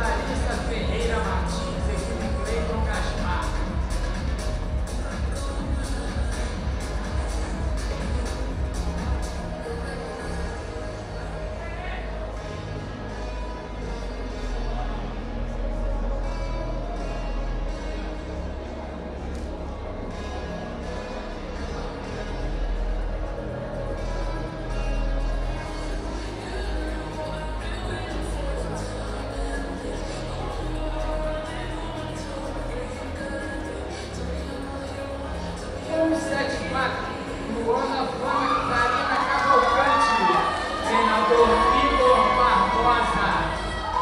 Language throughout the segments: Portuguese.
Larissa Ferreira Martins, equipe Cleiton Gaspar. Luana Flávia Karina Cavalcante, treinador Vitor Barbosa.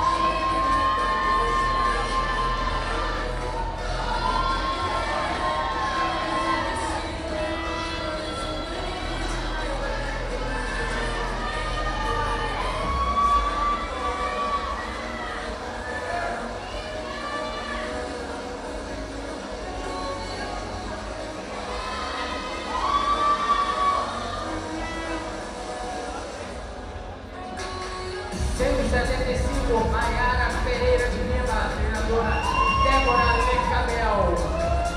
Maiara Pereira de Lima, treinadora Débora Lecabel.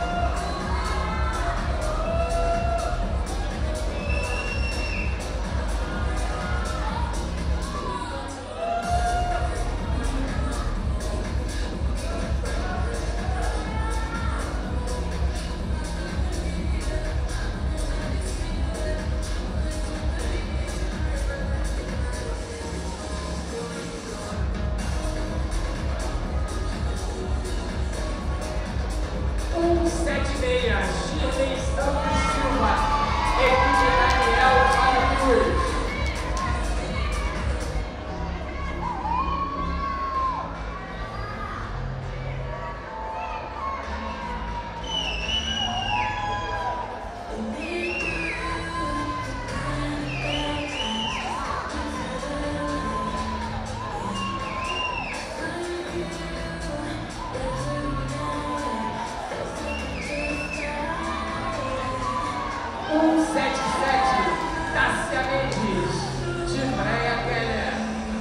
Shirley Santos Silva, equipe Daniel Fábio Cruz. Tássia Mendes, de Breia Keller.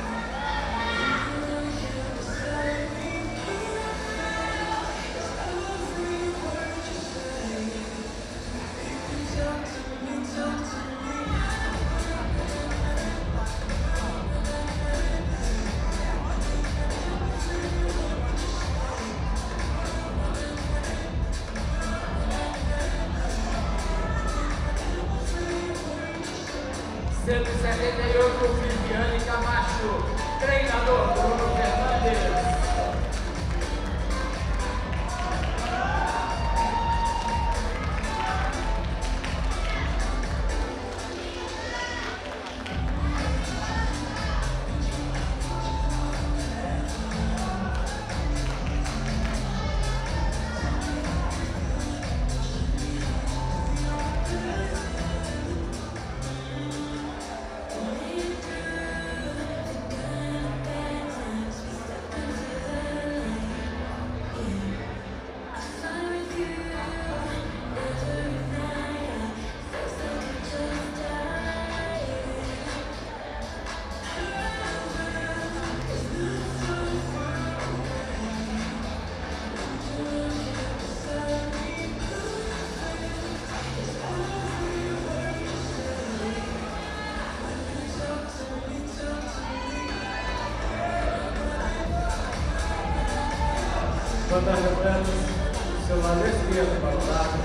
Cento e 78, Viviane Camacho, treinador Bruno Fernandes. Quantas lembramos, seu lado esquerdo para o lado.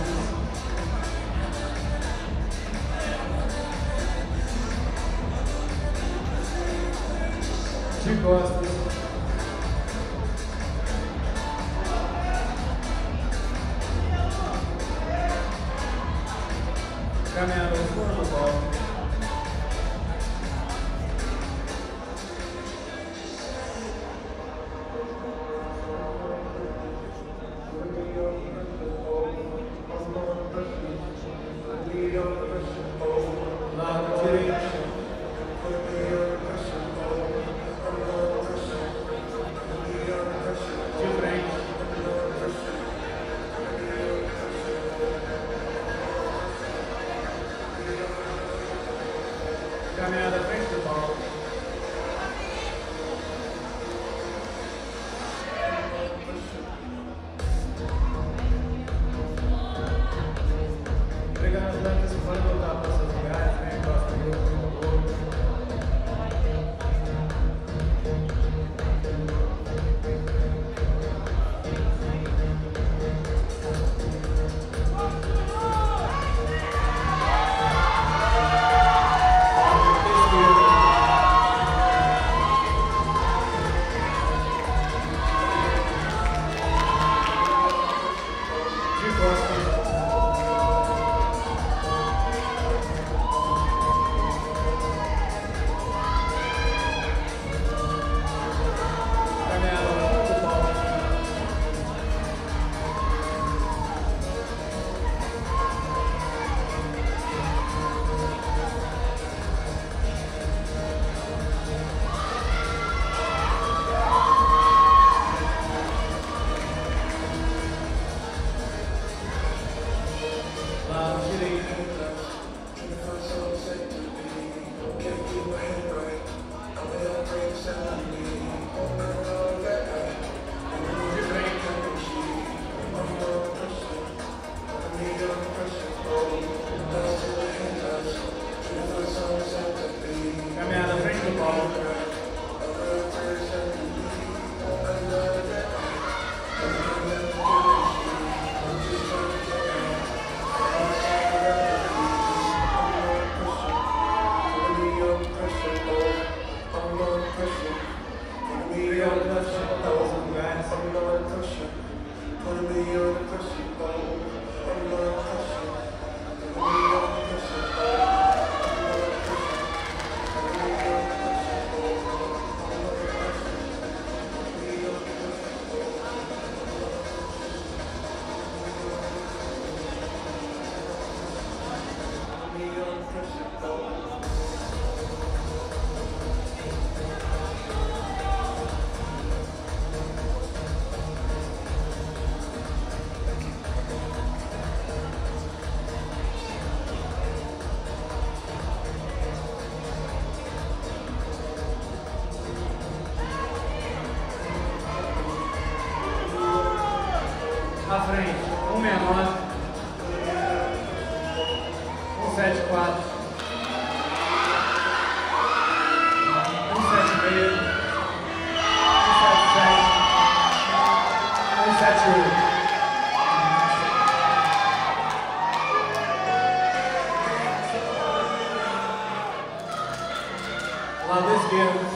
De costas. Caminhando ao fundo do golpe. Lado direito. À frente, 169, 174, 176, 177, 178. Lado esquerdo.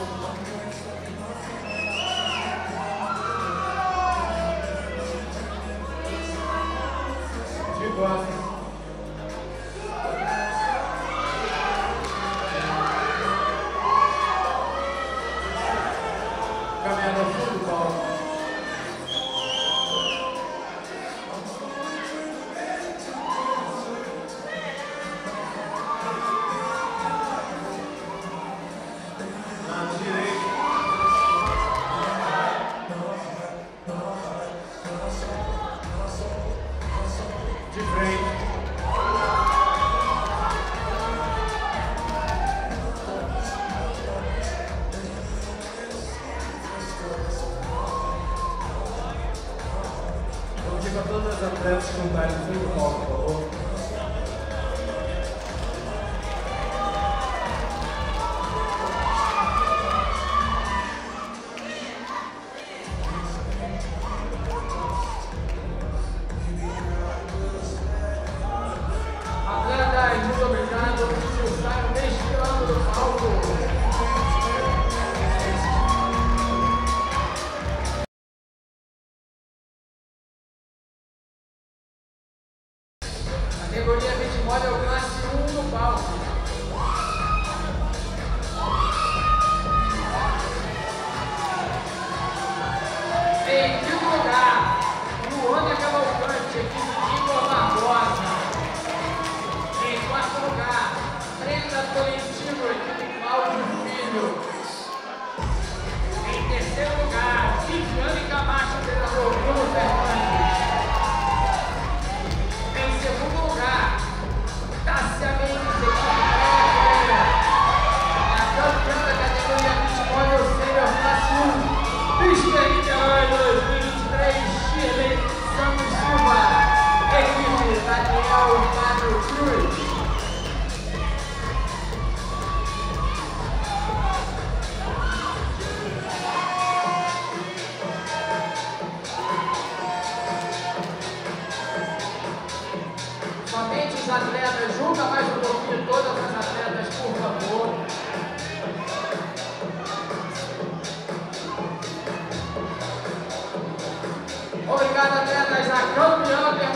Caminhada fundo do palco. Na direita. De frente. Para todas as atletas cantarem no fundo do palco, por favor. Atletas, muito obrigado por estarem desfilando do palco. Categoria Beach Model classe 1 no palco. Em quinto lugar, Luana Cavalcante, equipe Igor Barbosa. Em quarto lugar, Brenda Tolentino, equipe Cláudio Filho. Em terceiro lugar, Viviane Camacho, treinador Bruno Fernandes. Em segundo lugar, Tássia Mendes, equipe Praia. A campeã da categoria Beach Model Senior classe 1, Mister Niterói 2023, Shirley Santos Silva, equipe Daniel Padre Cruz. Somente os atletas, junta mais um pouquinho todas as atletas, por favor. Obrigado, atletas, a campeã